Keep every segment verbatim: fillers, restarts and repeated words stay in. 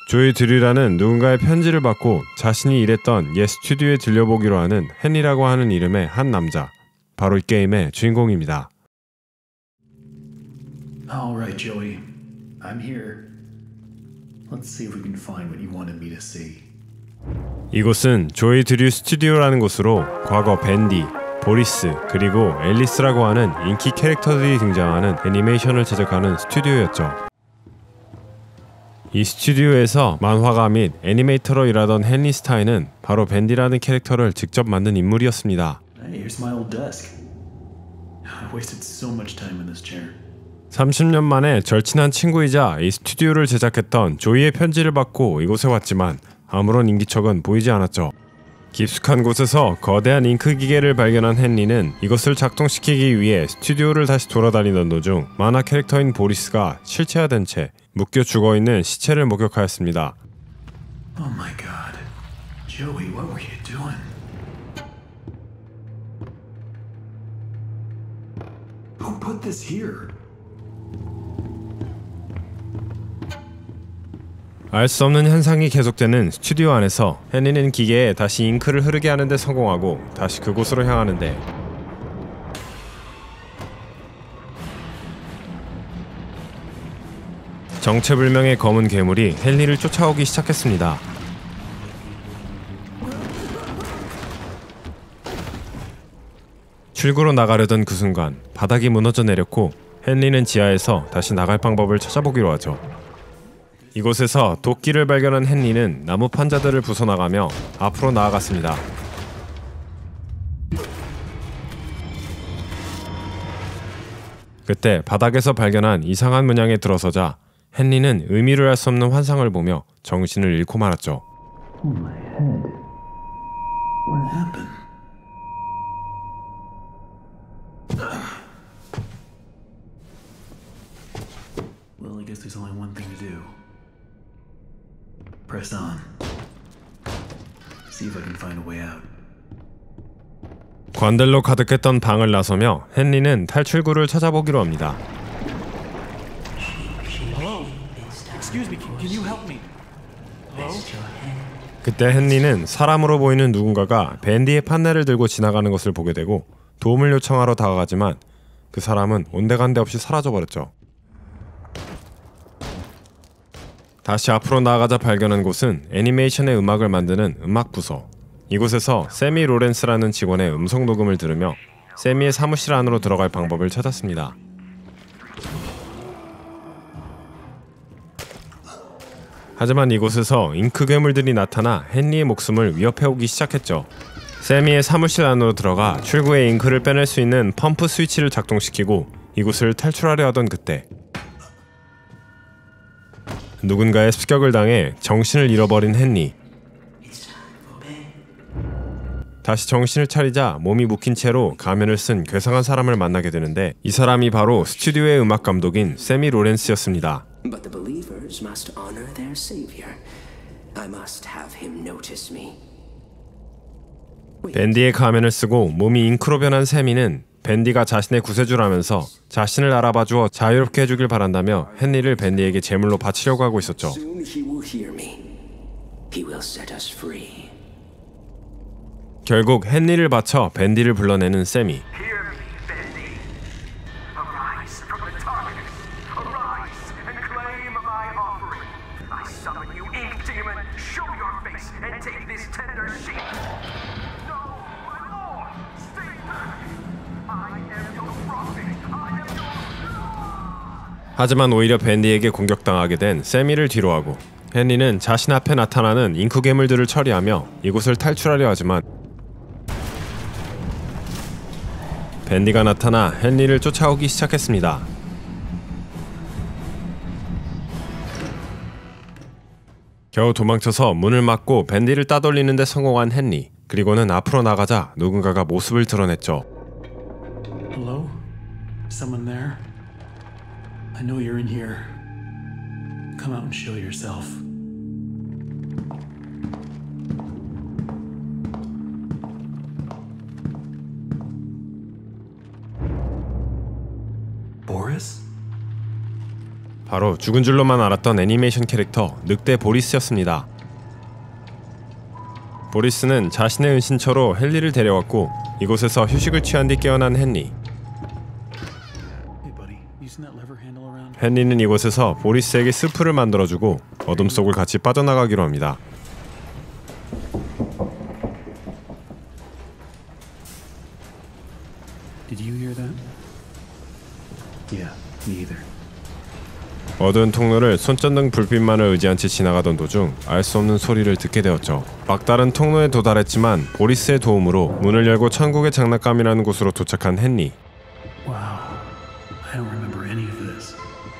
조이 드류라는 누군가의 편지를 받고 자신이 일했던 옛 스튜디오에 들려보기로 하는 헨리라고 하는 이름의 한 남자, 바로 이 게임의 주인공입니다. Alright, Joey. I'm here. Let's see if we can find what you wanted me to see. 이곳은 조이 드류 스튜디오라는 곳으로 과거 밴디, 보리스, 그리고 앨리스라고 하는 인기 캐릭터들이 등장하는 애니메이션을 제작하는 스튜디오였죠. 이 스튜디오에서 만화가 및 애니메이터로 일하던 헨리 스타인은 바로 밴디라는 캐릭터를 직접 만든 인물이었습니다. Hey, here's my old desk. I wasted so much time in this chair. 삼십 년 만에 절친한 친구이자 이 스튜디오를 제작했던 조이의 편지를 받고 이곳에 왔지만 아무런 인기척은 보이지 않았죠. 깊숙한 곳에서 거대한 잉크 기계를 발견한 헨리는 이것을 작동시키기 위해 스튜디오를 다시 돌아다니던 도중 만화 캐릭터인 보리스가 실체화된 채 묶여 죽어있는 시체를 목격하였습니다. Oh my god. Joey, what were you doing? Who put this here? 알 수 없는 현상이 계속되는 스튜디오 안에서 헨리는 기계에 다시 잉크를 흐르게 하는 데 성공하고 다시 그곳으로 향하는데 정체불명의 검은 괴물이 헨리를 쫓아오기 시작했습니다. 출구로 나가려던 그 순간 바닥이 무너져 내렸고 헨리는 지하에서 다시 나갈 방법을 찾아보기로 하죠. 이곳에서 도끼를 발견한 헨리는 나무 판자들을 부숴나가며 앞으로 나아갔습니다. 그때 바닥에서 발견한 이상한 문양에 들어서자 헨리는 의미를 알 수 없는 환상을 보며 정신을 잃고 말았죠. Oh my head. What happened? Well, I guess there's only one thing to do. Press on. See if I can find a way out. 관들로 가득했던 방을 나서며 헨리는 탈출구를 찾아보기로 합니다. Hello? Excuse me, can you help me? Hello? 그때 헨리는 사람으로 보이는 누군가가 밴디의 판넬을 들고 지나가는 것을 보게 되고 도움을 요청하러 다가가지만 그 사람은 온데간데 없이 사라져버렸죠. 다시 앞으로 나아가자 발견한 곳은 애니메이션의 음악을 만드는 음악 부서. 이곳에서 세미 로렌스라는 직원의 음성 녹음을 들으며 세미의 사무실 안으로 들어갈 방법을 찾았습니다. 하지만 이곳에서 잉크 괴물들이 나타나 헨리의 목숨을 위협해오기 시작했죠. 세미의 사무실 안으로 들어가 출구에 잉크를 빼낼 수 있는 펌프 스위치를 작동시키고 이곳을 탈출하려 하던 그때 누군가의 습격을 당해 정신을 잃어버린 헨리. 다시 정신을 차리자 몸이 묶인 채로 가면을 쓴 괴상한 사람을 만나게 되는데 이 사람이 바로 스튜디오의 음악 감독인 세미 로렌스였습니다. But the believers must honor their savior. I must have him notice me. 밴디의 가면을 쓰고 몸이 잉크로 변한 세미는 밴디가 자신의 구세주라면서 자신을 알아봐주어 자유롭게 해주길 바란다며 헨리를 밴디에게 제물로 바치려고 하고 있었죠. Soon he will hear me. He will set us free. 결국 헨리를 바쳐 밴디를 불러내는 세미. Hear me, Bendy. Arise from the darkness. Arise and claim my offering. I summon you, ink demon. Show your face and take this tender sheep. No, my lord, stay back. I am your prophet. I am your... 하지만 오히려 밴디에게 공격당하게 된 세미를 뒤로하고 헨리는 자신 앞에 나타나는 잉크 괴물들을 처리하며 이곳을 탈출하려 하지만 밴디가 나타나 헨리를 쫓아오기 시작했습니다. 겨우 도망쳐서 문을 막고 밴디를 따돌리는 데 성공한 헨리. 그리고는 앞으로 나가자 누군가가 모습을 드러냈죠. Hello? Someone there? I know you're in here. Come out and show yourself. Boris? 바로 죽은 줄로만 알았던 애니메이션 캐릭터 늑대 보리스였습니다. 보리스는 자신의 은신처로 헨리를 데려왔고 이곳에서 휴식을 취한 뒤 깨어난 헨리. Hey, buddy. Using that lever handle around? 헨리는 이곳에서 보리스에게 스프를 만들어주고 어둠 속을 같이 빠져나가기로 합니다. Did you hear that? Yeah, me either. 어두운 통로를 손전등 불빛만을 의지한 채 지나가던 도중 알 수 없는 소리를 듣게 되었죠. 막다른 통로에 도달했지만 보리스의 도움으로 문을 열고 천국의 장난감이라는 곳으로 도착한 헨리. Wow. I don't remember any of this.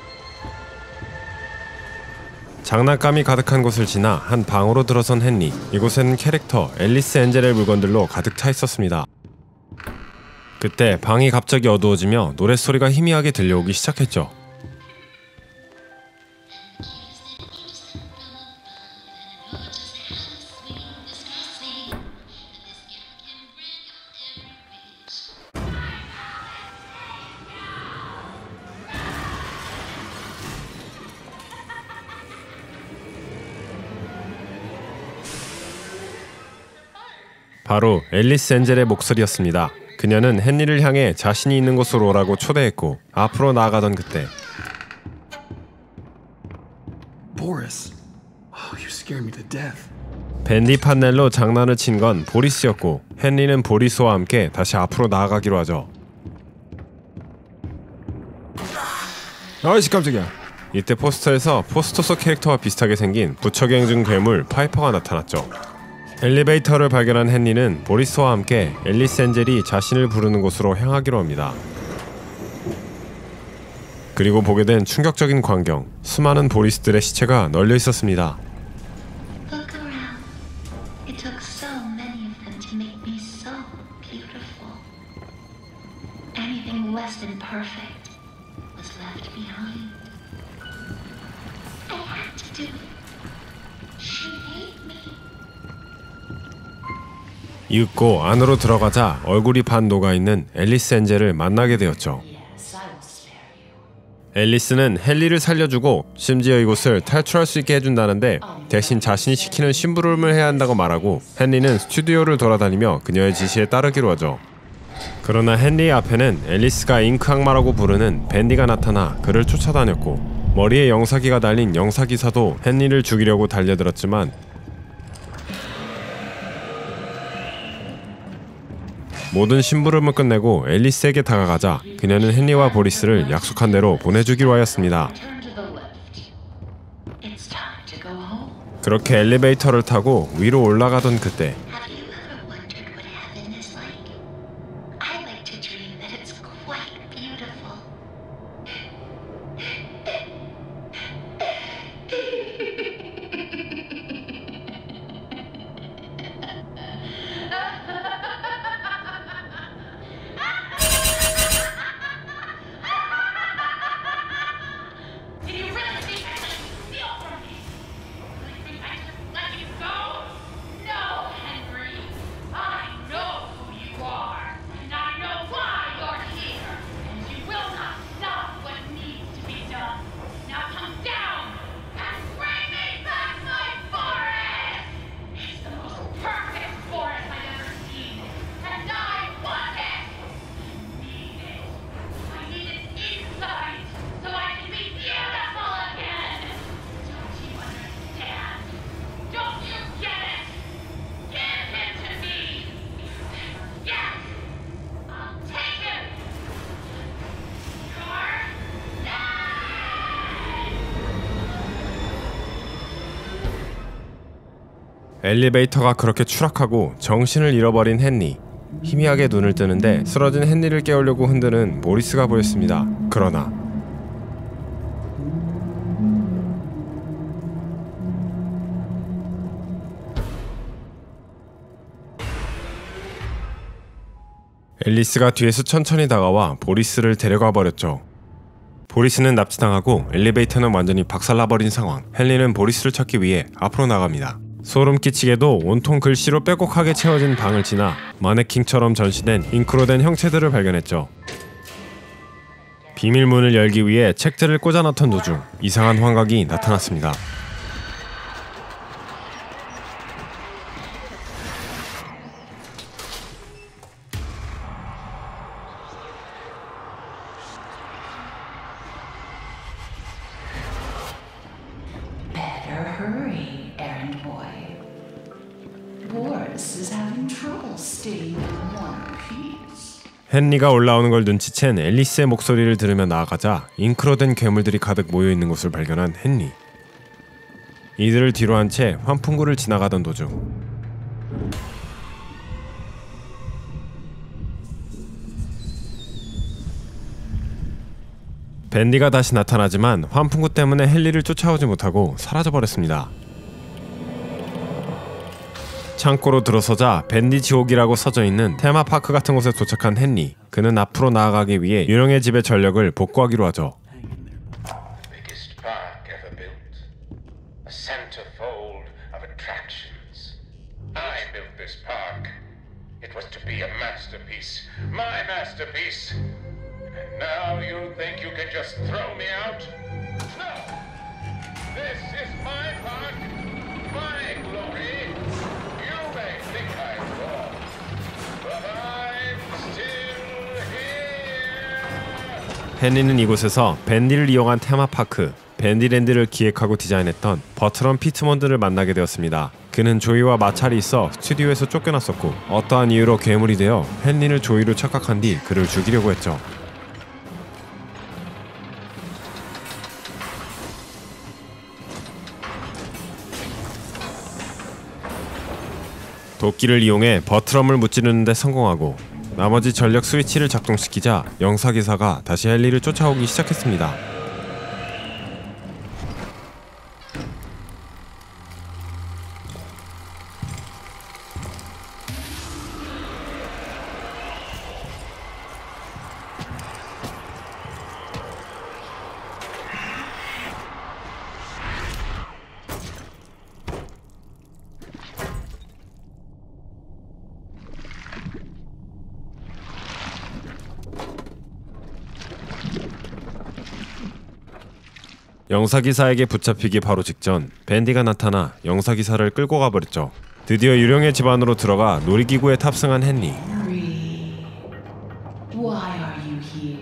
장난감이 가득한 곳을 지나 한 방으로 들어선 헨리. 이곳에는 캐릭터 앨리스 엔젤의 물건들로 가득 차 있었습니다. 그때 방이 갑자기 어두워지며 노랫소리가 희미하게 들려오기 시작했죠. 바로 앨리스 엔젤의 목소리였습니다. 그녀는 헨리를 향해 자신이 있는 곳으로 오라고 초대했고 앞으로 나아가던 그때 Boris. Oh, you scared me to death. 밴디 판넬로 장난을 친 건 보리스였고 헨리는 보리스와 함께 다시 앞으로 나아가기로 하죠. 아이씨 깜짝이야. 이때 포스터에서 포스터 속 캐릭터와 비슷하게 생긴 부처경 중 괴물 파이퍼가 나타났죠. 엘리베이터를 발견한 헨리는 보리스와 함께 앨리스 엔젤이 자신을 부르는 곳으로 향하기로 합니다. 그리고 보게 된 충격적인 광경. 수많은 보리스들의 시체가 널려 있었습니다. Look around. It took so many of them to make me so beautiful. Anything less than perfect was left behind. I had to do it. She made me. 이윽고 안으로 들어가자 얼굴이 반 녹아있는 앨리스 엔젤을 만나게 되었죠. 앨리스는 헨리를 살려주고 심지어 이곳을 탈출할 수 있게 해준다는데 대신 자신이 시키는 심부름을 해야 한다고 말하고 헨리는 스튜디오를 돌아다니며 그녀의 지시에 따르기로 하죠. 그러나 헨리의 앞에는 앨리스가 잉크 악마라고 부르는 밴디가 나타나 그를 쫓아다녔고 머리에 영사기가 달린 영사기사도 헨리를 죽이려고 달려들었지만 모든 심부름을 끝내고 앨리스에게 다가가자 그녀는 헨리와 보리스를 약속한 대로 보내주기로 하였습니다. Turn to the left. It's time to go home. 그렇게 엘리베이터를 타고 위로 올라가던 그때 Have you ever wondered what heaven is like? I like to dream that it's quite beautiful. Do you really think I let you steal from me? Really think I just let you go? No, Henry. I know who you are, and I know why you're here, and you will not stop what needs to be done. Now come down and bring me back my forest! It's the most perfect forest I've ever seen, and I want it! I need it. I need it inside, so I can be beautiful again! Don't you understand? Don't you get it? Give him to me! Yes! I'll take him! You're 엘리베이터가 그렇게 추락하고 정신을 잃어버린 헨리. 희미하게 눈을 뜨는데 쓰러진 헨리를 깨우려고 흔드는 보리스가 보였습니다. 그러나 앨리스가 뒤에서 천천히 다가와 보리스를 데려가 버렸죠. 보리스는 납치당하고 엘리베이터는 완전히 박살나버린 상황. 헨리는 보리스를 찾기 위해 앞으로 나갑니다. 소름 끼치게도 온통 글씨로 빼곡하게 채워진 방을 지나 마네킹처럼 전시된 잉크로 된 형체들을 발견했죠. 비밀문을 열기 위해 책들을 꽂아놓던 도중 이상한 환각이 나타났습니다. Better hurry, errand boy. Boris is having trouble staying in one piece. 헨리가 올라오는 걸 눈치챈 앨리스의 목소리를 들으며 나아가자 잉크로 된 괴물들이 가득 모여있는 곳을 발견한 헨리. 이들을 뒤로 한 채 환풍구를 지나가던 도중 밴디가 다시 나타나지만 환풍구 때문에 헨리를 쫓아오지 못하고 사라져버렸습니다. 창고로 들어서자 밴디 지옥이라고 써져있는 테마파크 같은 곳에 도착한 헨리. 그는 앞으로 나아가기 위해 유령의 집의 전력을 복구하기로 하죠. Biggest park ever built. A centerfold of attractions. I built this park. It was to be a masterpiece. My masterpiece. And now you think you can just throw me out? No! This is my park. My glory. You may think I'm wrong. But I'm still here. 헨리는 이곳에서 밴디를 이용한 테마파크 밴디랜드를 기획하고 디자인했던 버트럼 피트먼드를 만나게 되었습니다. 그는 조이와 마찰이 있어 스튜디오에서 쫓겨났었고 어떠한 이유로 괴물이 되어 헨리를 조이로 착각한 뒤 그를 죽이려고 했죠. 도끼를 이용해 버트럼을 무찌르는 데 성공하고 나머지 전력 스위치를 작동시키자 영사기사가 다시 헨리를 쫓아오기 시작했습니다. 영사기사에게 붙잡히기 바로 직전 밴디가 나타나 영사기사를 끌고 가버렸죠. 드디어 유령의 집 안으로 들어가 놀이기구에 탑승한 헨리. Henry, why are you here?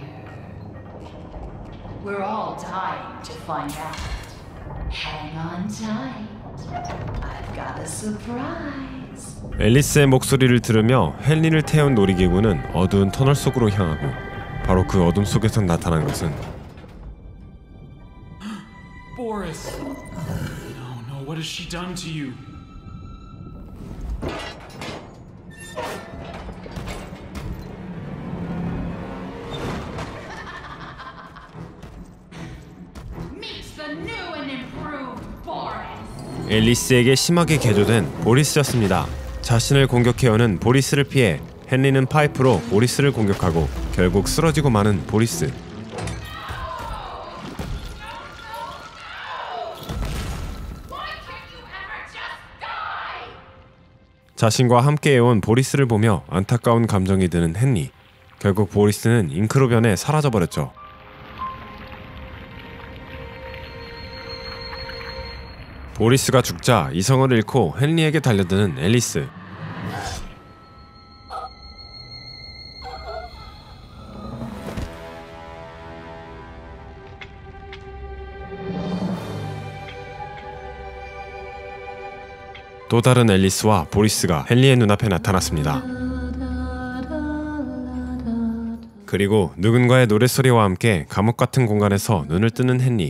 We're all dying to find out. Hang on tight. I've got a surprise. 앨리스의 목소리를 들으며 헨리를 태운 놀이기구는 어두운 터널 속으로 향하고 바로 그 어둠 속에서 나타난 것은 Boris! No, no, what has she done to you? Meets the new and improved Boris. 앨리스에게 심하게 개조된 보리스였습니다. 자신을 공격해오는 보리스를 피해 헨리는 파이프로 보리스를 공격하고 결국 쓰러지고 마는 보리스. 자신과 함께해온 보리스를 보며 안타까운 감정이 드는 헨리. 결국 보리스는 잉크로 변해 사라져버렸죠. 보리스가 죽자 이성을 잃고 헨리에게 달려드는 앨리스. 또 다른 앨리스와 보리스가 헨리의 눈앞에 나타났습니다. 그리고 누군가의 노랫소리와 함께 감옥 같은 공간에서 눈을 뜨는 헨리.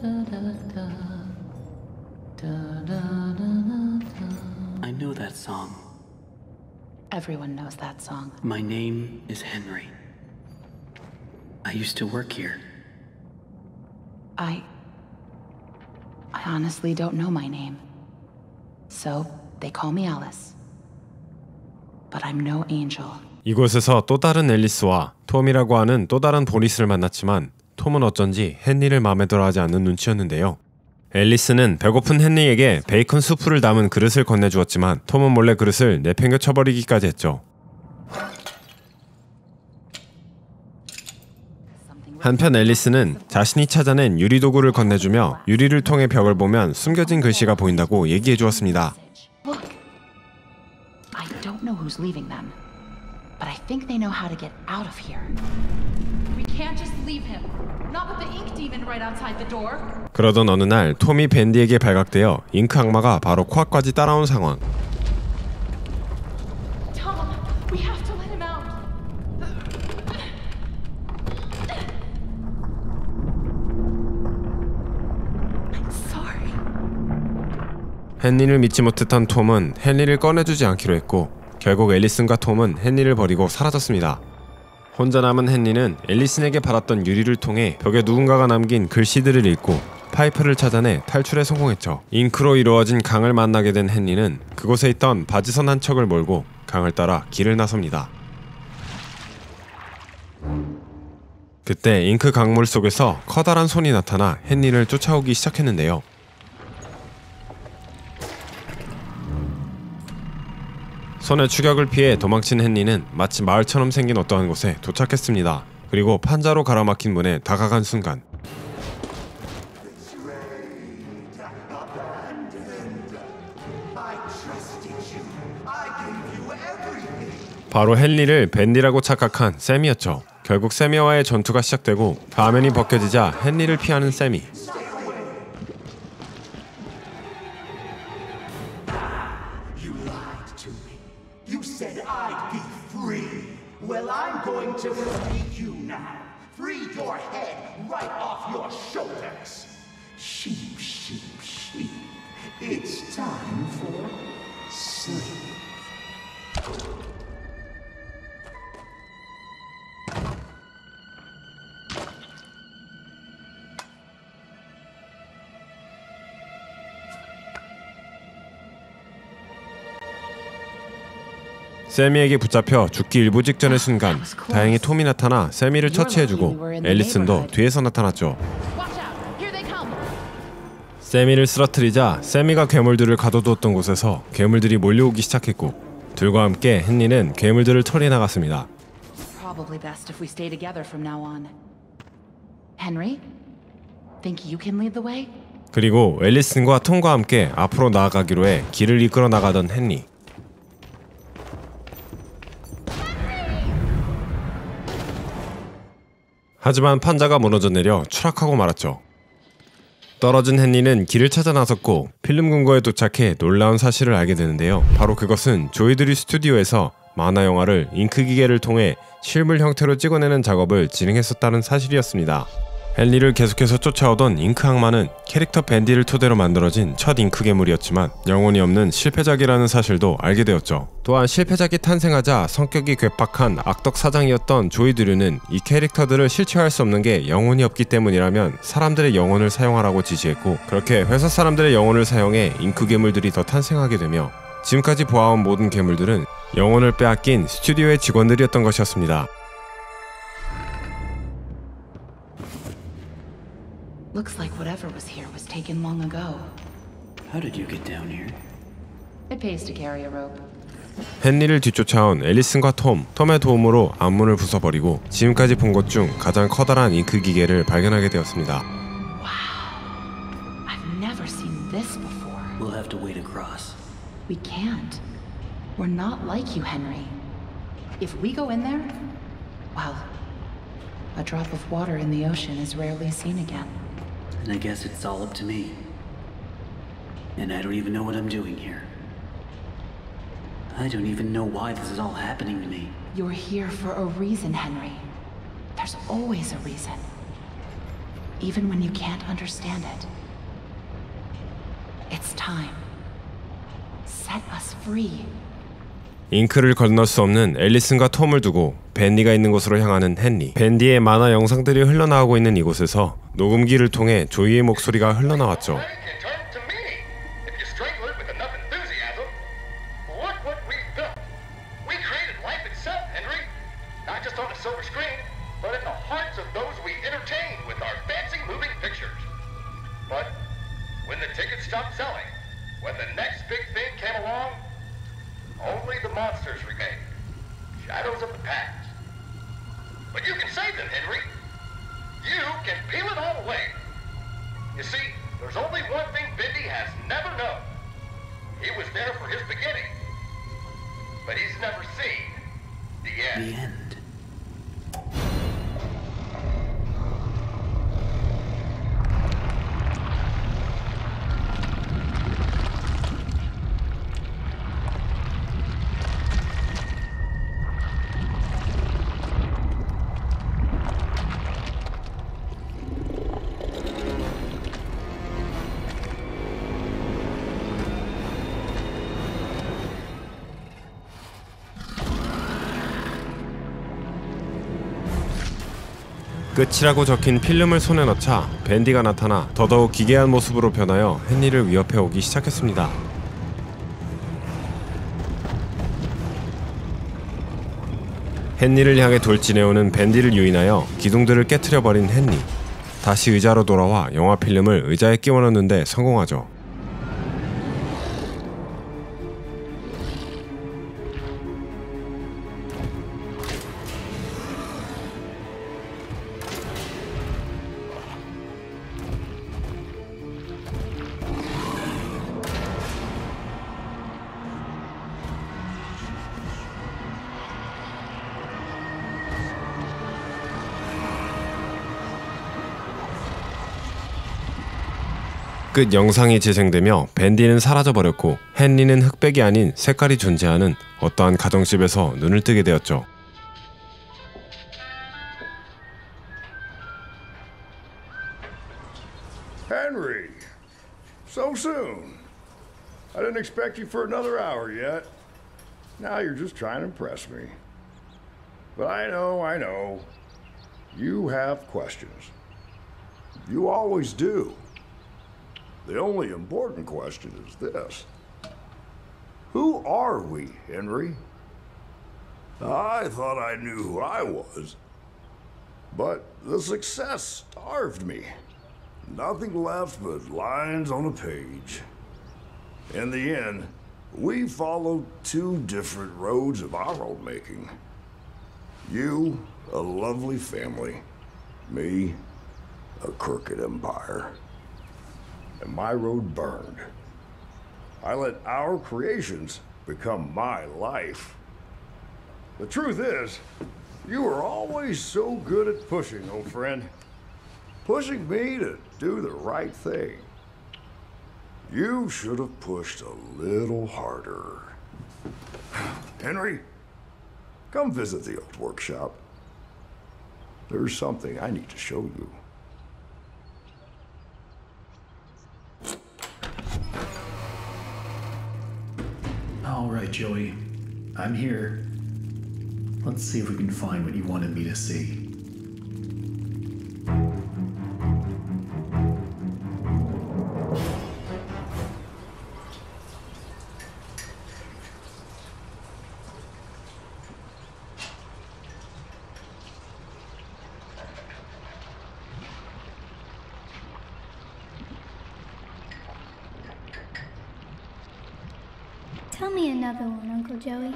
I know that song. Everyone knows that song. My name is Henry. I used to work here. I... I honestly don't know my name. So, they call me Alice. But I'm no angel. 이곳에서 또 다른 앨리스와 톰이라고 하는 또 다른 보리스를 만났지만 톰은 어쩐지 헨리를 마음에 들어하지 않는 눈치였는데요. 앨리스는 배고픈 헨리에게 베이컨 수프를 담은 그릇을 건네주었지만 톰은 몰래 그릇을 내팽겨 쳐버리기까지 했죠. 한편 앨리스는 자신이 찾아낸 유리 도구를 건네주며 유리를 통해 벽을 보면 숨겨진 글씨가 보인다고 얘기해 주었습니다. Look. I don't know who's leaving them, but I think they know how to get out of here. We can't just leave him. Not with the ink demon right outside the door. 그러던 어느 날 톰이 밴디에게 발각되어 잉크 악마가 바로 코앞까지 따라온 상황. Tom, we have to let him out. I'm sorry. 헨리를 믿지 못했던 톰은 헨리를 꺼내주지 않기로 했고 결국 앨리슨과 톰은 헨리를 버리고 사라졌습니다. 혼자 남은 헨리는 앨리슨에게 받았던 유리를 통해 벽에 누군가가 남긴 글씨들을 읽고 파이프를 찾아내 탈출에 성공했죠. 잉크로 이루어진 강을 만나게 된 헨리는 그곳에 있던 바지선 한 척을 몰고 강을 따라 길을 나섭니다. 그때 잉크 강물 속에서 커다란 손이 나타나 헨리를 쫓아오기 시작했는데요. 손의 추격을 피해 도망친 헨리는 마치 마을처럼 생긴 어떠한 곳에 도착했습니다. 그리고 판자로 가로막힌 문에 다가간 순간 바로 헨리를 밴디라고 착각한 샘이었죠. 결국 샘이와의 전투가 시작되고 가면이 벗겨지자 헨리를 피하는 샘이. You said I'd be free. Well, I'm going to free you now. Free your head right off your shoulders. Sheep, sheep, sheep. It's time for sleep. 세미에게 붙잡혀 죽기 일부 직전의 순간 다행히 톰이 나타나 세미를 처치해주고 앨리슨도 뒤에서 나타났죠. 세미를 쓰러뜨리자 세미가 괴물들을 가둬두었던 곳에서 괴물들이 몰려오기 시작했고 둘과 함께 헨리는 괴물들을 털이 나갔습니다. Probably best if we stay together from now on. Henry, think you can lead the way? 그리고 앨리슨과 톰과 함께 앞으로 나아가기로 해 길을 이끌어 나가던 헨리. 하지만 판자가 무너져 내려 추락하고 말았죠. 떨어진 헨리는 길을 찾아 나섰고 필름 금고에 도착해 놀라운 사실을 알게 되는데요. 바로 그것은 조이드리 스튜디오에서 만화 영화를 잉크 기계를 통해 실물 형태로 찍어내는 작업을 진행했었다는 사실이었습니다. 헨리를 계속해서 쫓아오던 잉크 악마는 캐릭터 밴디를 토대로 만들어진 첫 잉크 괴물이었지만 영혼이 없는 실패작이라는 사실도 알게 되었죠. 또한 실패작이 탄생하자 성격이 괴팍한 악덕 사장이었던 조이드류는 이 캐릭터들을 실체화할 수 없는 게 영혼이 없기 때문이라면 사람들의 영혼을 사용하라고 지시했고 그렇게 회사 사람들의 영혼을 사용해 잉크 괴물들이 더 탄생하게 되며 지금까지 보아온 모든 괴물들은 영혼을 빼앗긴 스튜디오의 직원들이었던 것이었습니다. Looks like whatever was here was taken long ago. How did you get down here? It pays to carry a rope. 헨리를 뒤쫓아온 앨리슨과 톰, 톰의 도움으로 앞문을 부숴버리고 지금까지 본 것 중 가장 커다란 잉크 기계를 발견하게 되었습니다. Wow. I've never seen this before. We'll have to wade across. We can't. We're not like you, Henry. If we go in there, well, a drop of water in the ocean is rarely seen again. And I guess it's all up to me. And I don't even know what I'm doing here. I don't even know why this is all happening to me. You're here for a reason, Henry. There's always a reason. Even when you can't understand it. It's time. Set us free. 잉크를 건널 수 없는 앨리슨과 톰을 두고 밴디가 있는 곳으로 향하는 헨리. 밴디의 만화 영상들이 흘러나오고 있는 이곳에서 녹음기를 통해 조이의 목소리가 흘러나왔죠. Only the monsters remain. Shadows of the past. But you can save them, Henry. you can peel it all away. You see, there's only one thing Bendy has never known. He was there for his beginning, but he's never seen the end. The end. 끝이라고 적힌 필름을 손에 넣자 밴디가 나타나 더더욱 기괴한 모습으로 변하여 헨리를 위협해 오기 시작했습니다. 헨리를 향해 돌진해오는 밴디를 유인하여 기둥들을 깨트려버린 헨리. 다시 의자로 돌아와 영화 필름을 의자에 끼워 넣는데 성공하죠. 끝 영상이 재생되며 밴디는 사라져버렸고 헨리는 흑백이 아닌 색깔이 존재하는 어떠한 가정집에서 눈을 뜨게 되었죠. Henry, so soon. I didn't expect you for another hour yet. Now you're just trying to impress me. But I know, I know. You have questions. You always do. The only important question is this. Who are we, Henry? I thought I knew who I was. But the success starved me. Nothing left but lines on a page. In the end, we followed two different roads of our own making. You, a lovely family. Me, a crooked empire. And my road burned. I let our creations become my life. The truth is, you were always so good at pushing, old friend. Pushing me to do the right thing. You should have pushed a little harder. Henry, come visit the old workshop. There's something I need to show you. All right, Joey. I'm here. Let's see if we can find what you wanted me to see. Tell me another one, Uncle Joey.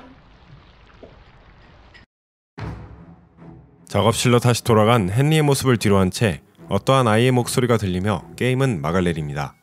작업실로 다시 돌아간 헨리의 모습을 뒤로한 채 어떠한 아이의 목소리가 들리며 게임은 막을 내립니다.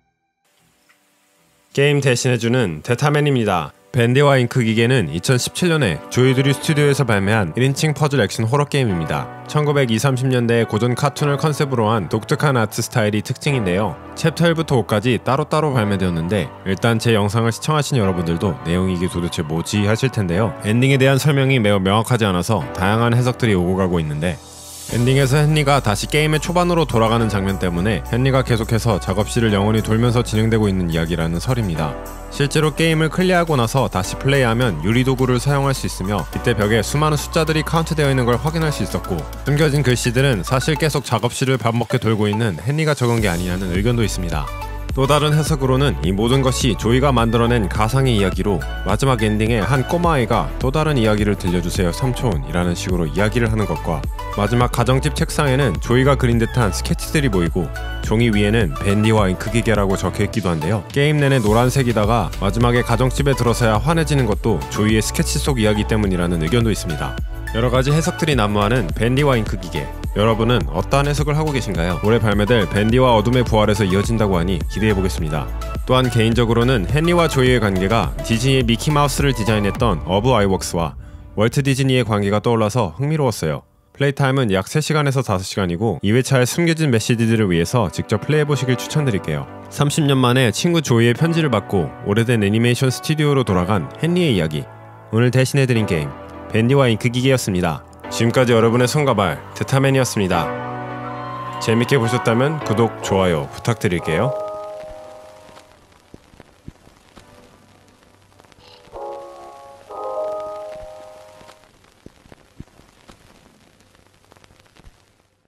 게임 대신해주는 데타맨입니다. 밴디와 잉크 기계는 이천십칠 년에 조이드리 스튜디오에서 발매한 일 인칭 퍼즐 액션 호러 게임입니다. 천구백이십, 삼십 년대의 고전 카툰을 컨셉으로 한 독특한 아트 스타일이 특징인데요. 챕터 일부터 오까지 따로따로 발매되었는데 일단 제 영상을 시청하신 여러분들도 내용이 이게 도대체 뭐지 하실 텐데요. 엔딩에 대한 설명이 매우 명확하지 않아서 다양한 해석들이 오고 가고 있는데 엔딩에서 헨리가 다시 게임의 초반으로 돌아가는 장면 때문에 헨리가 계속해서 작업실을 영원히 돌면서 진행되고 있는 이야기라는 설입니다. 실제로 게임을 클리어하고 나서 다시 플레이하면 유리도구를 사용할 수 있으며 이때 벽에 수많은 숫자들이 카운트되어 있는 걸 확인할 수 있었고 숨겨진 글씨들은 사실 계속 작업실을 반복해 돌고 있는 헨리가 적은 게 아니냐는 의견도 있습니다. 또 다른 해석으로는 이 모든 것이 조이가 만들어낸 가상의 이야기로 마지막 엔딩에 한 꼬마아이가 또 다른 이야기를 들려주세요 삼촌 이라는 식으로 이야기를 하는 것과 마지막 가정집 책상에는 조이가 그린 듯한 스케치들이 보이고 종이 위에는 밴디와 잉크 기계라고 적혀있기도 한데요. 게임 내내 노란색이다가 마지막에 가정집에 들어서야 환해지는 것도 조이의 스케치 속 이야기 때문이라는 의견도 있습니다. 여러가지 해석들이 난무하는 밴디와 잉크 기계. 여러분은 어떠한 해석을 하고 계신가요? 올해 발매될 밴디와 어둠의 부활에서 이어진다고 하니 기대해보겠습니다. 또한 개인적으로는 헨리와 조이의 관계가 디즈니의 미키마우스를 디자인했던 어브 아이웍스와 월트 디즈니의 관계가 떠올라서 흥미로웠어요. 플레이타임은 약 세 시간에서 다섯 시간이고 이 회차의 숨겨진 메시지들을 위해서 직접 플레이해보시길 추천드릴게요. 삼십 년 만에 친구 조이의 편지를 받고 오래된 애니메이션 스튜디오로 돌아간 헨리의 이야기, 오늘 대신해드린 게임 밴디와 잉크기계였습니다. 지금까지 여러분의 손과 발 드타맨이었습니다. 재밌게 보셨다면 구독, 좋아요 부탁드릴게요.